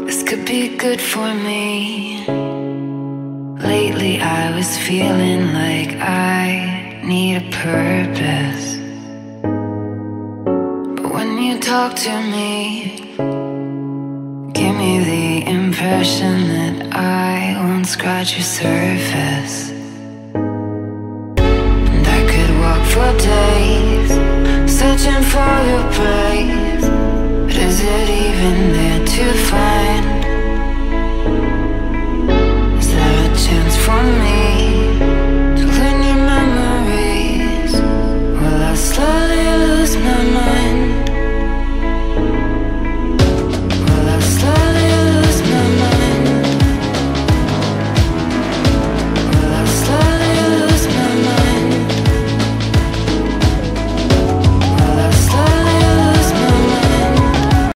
This could be good for me. Lately I was feeling like I need a purpose, but when you talk to me, give me the impression that I won't scratch your surface. And I could walk for days searching for your praise, but is it even there to find?